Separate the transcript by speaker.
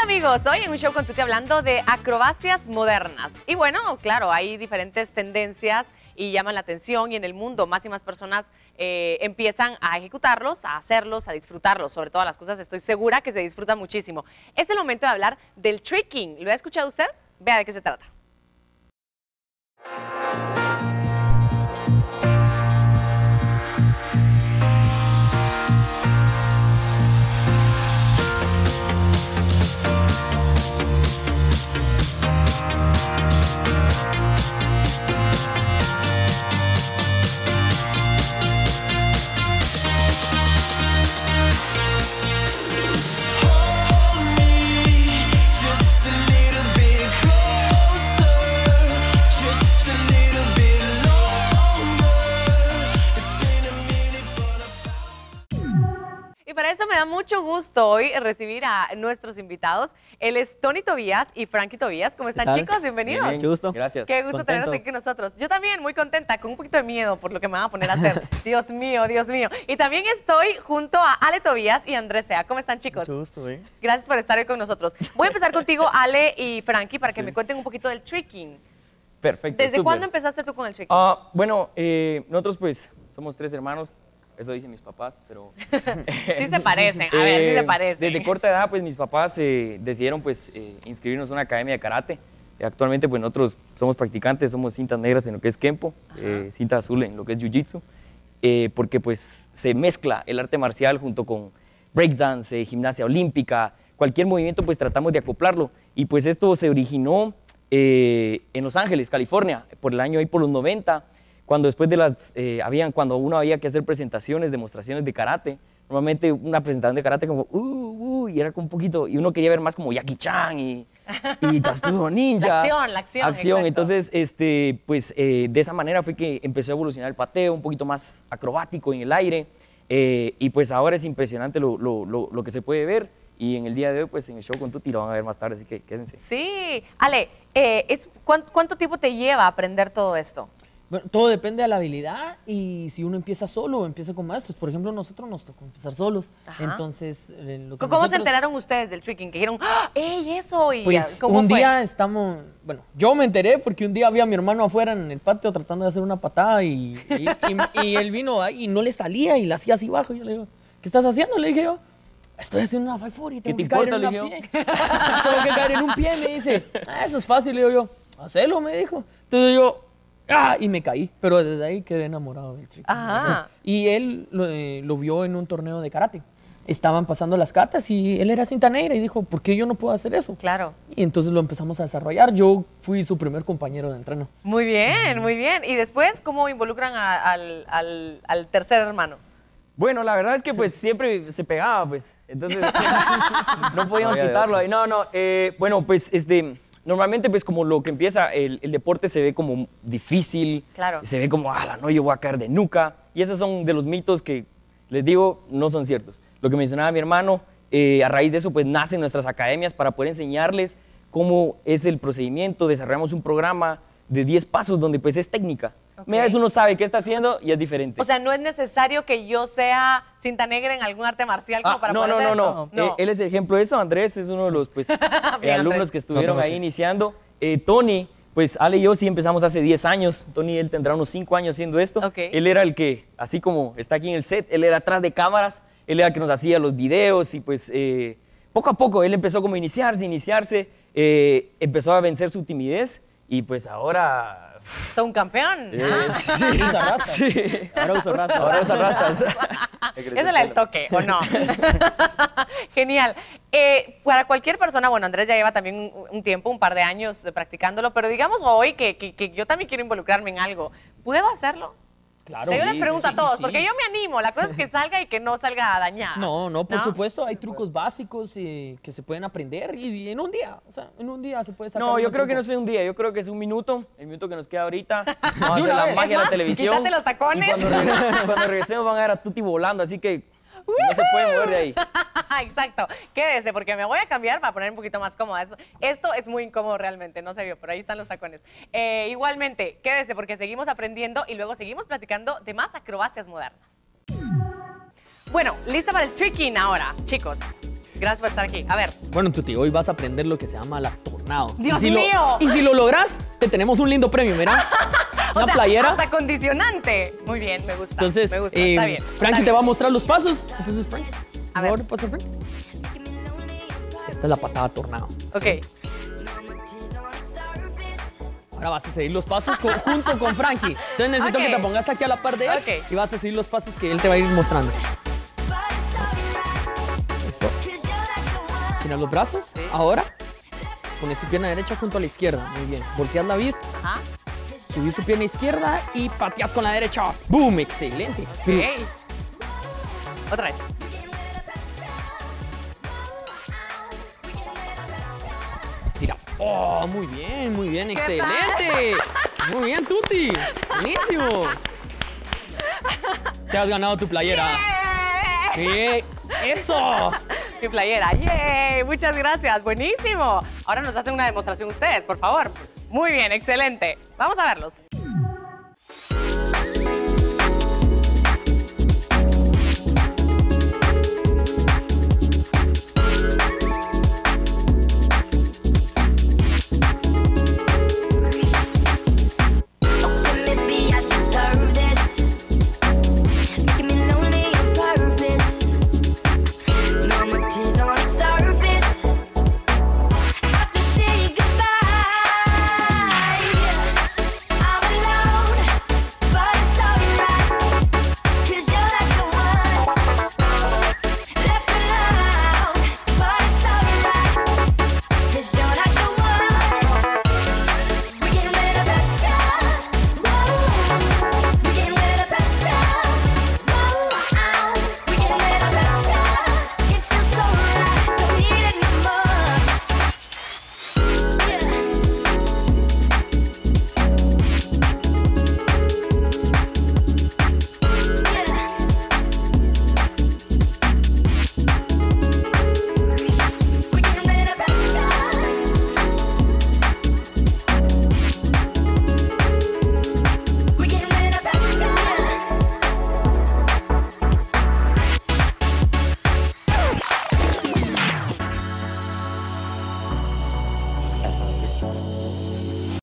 Speaker 1: amigos, hoy en un show con Tuti hablando de acrobacias modernas. Y bueno, claro, hay diferentes tendencias y llaman la atención y en el mundo más y más personas empiezan a ejecutarlos, a hacerlos, a disfrutarlos. Sobre todas las cosas estoy segura que se disfruta muchísimo. Es el momento de hablar del tricking. ¿Lo ha escuchado usted? Vea de qué se trata. Para eso me da mucho gusto hoy recibir a nuestros invitados. Él es Tony Tobías y Frankie Tobías. ¿Cómo están, chicos? Bienvenidos.
Speaker 2: Bien, qué gusto.
Speaker 3: Gracias.
Speaker 1: Qué gusto tenerlos aquí con nosotros. Yo también muy contenta, con un poquito de miedo por lo que me van a poner a hacer. Dios mío, Dios mío. Y también estoy junto a Ale Tobías y Andrés Sea. ¿Cómo están, chicos?
Speaker 2: Mucho gusto, ¿eh?
Speaker 1: Gracias por estar hoy con nosotros. Voy a empezar contigo, Ale y Frankie, para que me cuenten un poquito del tricking.
Speaker 3: Perfecto.
Speaker 1: ¿Desde
Speaker 3: súper.
Speaker 1: cuándo empezaste tú con el tricking?
Speaker 3: Bueno, nosotros pues somos 3 hermanos. Eso dicen mis papás, pero...
Speaker 1: Sí se parecen, a ver, sí se parecen.
Speaker 3: Desde corta edad, pues mis papás decidieron pues inscribirnos en una academia de karate. Actualmente pues nosotros somos practicantes, somos cintas negras en lo que es Kempo, cinta azul en lo que es Jiu-Jitsu, porque pues se mezcla el arte marcial junto con breakdance, gimnasia olímpica, cualquier movimiento pues tratamos de acoplarlo. Y pues esto se originó en Los Ángeles, California, por el año ahí por los 90, cuando después de las, cuando uno había que hacer presentaciones, demostraciones de karate, normalmente una presentación de karate como, y era como un poquito, y uno quería ver más como Jackie Chan y Tatsudo Ninja.
Speaker 1: La acción.
Speaker 3: Acción, entonces, pues de esa manera fue que empezó a evolucionar el pateo, un poquito más acrobático en el aire, y pues ahora es impresionante lo que se puede ver, y en el día de hoy, pues en el show con Tuti lo van a ver más tarde, así que quédense.
Speaker 1: Sí. Ale, ¿cuánto tiempo te lleva aprender todo esto?
Speaker 2: Bueno, todo depende de la habilidad y si uno empieza solo o empieza con maestros. Por ejemplo, nosotros nos tocó empezar solos.
Speaker 1: Ajá.
Speaker 2: Entonces,
Speaker 1: ¿Cómo se enteraron ustedes del tricking? Que dijeron, ¡ey, eso! Y
Speaker 2: pues
Speaker 1: ¿cómo
Speaker 2: un
Speaker 1: fue?
Speaker 2: día bueno, yo me enteré porque un día había a mi hermano afuera en el patio tratando de hacer una patada y él vino ahí y no le salía y la hacía así bajo. Y yo le digo, ¿qué estás haciendo? Le dije yo. Estoy haciendo una 540 y tengo que caer en un pie. Tengo que caer en un pie, me dice. Eso es fácil, le digo yo. Hacelo, me dijo. Entonces yo, y me caí. Pero desde ahí quedé enamorado del tricking.
Speaker 1: Ajá.
Speaker 2: Y él lo vio en un torneo de karate. Estaban pasando las catas y él era cinta negra y dijo, ¿por qué yo no puedo hacer eso?
Speaker 1: Claro.
Speaker 2: Y entonces lo empezamos a desarrollar. Yo fui su primer compañero de entreno.
Speaker 1: Muy bien, muy bien. Y después, ¿cómo involucran al tercer hermano?
Speaker 3: Bueno, la verdad es que pues siempre se pegaba, pues, entonces no podíamos quitarlo ahí. Bueno, pues normalmente pues como lo que empieza, el deporte se ve como difícil,
Speaker 1: Claro.
Speaker 3: Se ve como, no, yo voy a caer de nuca, y esos son de los mitos que, les digo, no son ciertos. Lo que mencionaba mi hermano, a raíz de eso pues nacen nuestras academias para poder enseñarles cómo es el procedimiento, desarrollamos un programa de 10 pasos donde pues es técnica.
Speaker 1: Okay.
Speaker 3: Media vez uno sabe qué está haciendo y es diferente.
Speaker 1: O sea, no es necesario que yo sea cinta negra en algún arte marcial como para poder hacer esto.
Speaker 3: No. Él es el ejemplo de eso. Andrés es uno de los pues, alumnos que estuvieron ahí iniciando. Tony, pues Ale y yo sí empezamos hace 10 años. Tony, él tendrá unos 5 años haciendo esto.
Speaker 1: Okay.
Speaker 3: Él era el que, así como está aquí en el set, él era atrás de cámaras, él era el que nos hacía los videos y pues poco a poco él empezó como a iniciarse, empezó a vencer su timidez y pues ahora...
Speaker 1: Todo un campeón.
Speaker 3: Sí.
Speaker 2: Ahora uso rastas.
Speaker 3: Ahora usa rastas.
Speaker 1: Ese era el toque, ¿o no? Genial. Para cualquier persona, bueno, Andrés ya lleva también un tiempo, un par de años practicándolo, pero digamos hoy que yo también quiero involucrarme en algo. ¿Puedo hacerlo?
Speaker 2: Claro.
Speaker 1: Yo les pregunto a todos,
Speaker 2: sí.
Speaker 1: porque yo me animo. La cosa es que salga y que no salga dañada.
Speaker 2: No, por supuesto, hay trucos básicos que se pueden aprender y en un día, se puede sacar.
Speaker 3: No, yo
Speaker 2: un
Speaker 3: creo que
Speaker 2: truco.
Speaker 3: no es un día, yo creo que es un minuto, el minuto que nos queda ahorita. Vamos a hacer la magia de la televisión.
Speaker 1: Quítate los tacones.
Speaker 3: Y cuando regresemos van a ver a Tuti volando, así que no se puede mover de ahí.
Speaker 1: Exacto. Quédese porque me voy a cambiar para poner un poquito más cómoda. Esto es muy incómodo realmente, no se vio, pero ahí están los tacones. Igualmente, quédese porque seguimos aprendiendo y luego seguimos platicando de más acrobacias modernas. Bueno, lista para el tricking ahora, chicos. Gracias por estar aquí. A ver.
Speaker 2: Bueno, Tuti, hoy vas a aprender lo que se llama la tornado.
Speaker 1: ¡Dios
Speaker 2: y
Speaker 1: mío!
Speaker 2: Y si lo logras, te tenemos un lindo premio, mira. Una playera.
Speaker 1: Hasta condicionante. Muy bien, me gusta.
Speaker 2: Entonces,
Speaker 1: me gusta, está bien.
Speaker 2: Frankie te va a mostrar los pasos. Entonces, Frankie,
Speaker 1: A ver.
Speaker 2: ahora pasa, Frankie. Esta es la patada tornado.
Speaker 1: Ok.
Speaker 2: Ahora vas a seguir los pasos junto con Frankie. Entonces necesito
Speaker 1: Ok.
Speaker 2: que te pongas aquí a la par de él
Speaker 1: Ok.
Speaker 2: y vas a seguir los pasos que él te va a ir mostrando. Eso. Tienes los brazos.
Speaker 1: Sí.
Speaker 2: Ahora, pones tu pierna derecha junto a la izquierda. Muy bien. Volteas la vista,
Speaker 1: Ajá.
Speaker 2: subís tu pierna izquierda y pateas con la derecha. ¡Boom! Excelente.
Speaker 1: Ok. Otra vez.
Speaker 2: Estira. ¡Oh! Muy bien. Excelente. Muy bien, Tuti. Buenísimo. Te has ganado tu playera. Sí. ¡Eso!
Speaker 1: Mi playera. ¡Yay! Muchas gracias. Buenísimo. Ahora nos hacen una demostración ustedes, por favor. Muy bien, excelente. Vamos a verlos.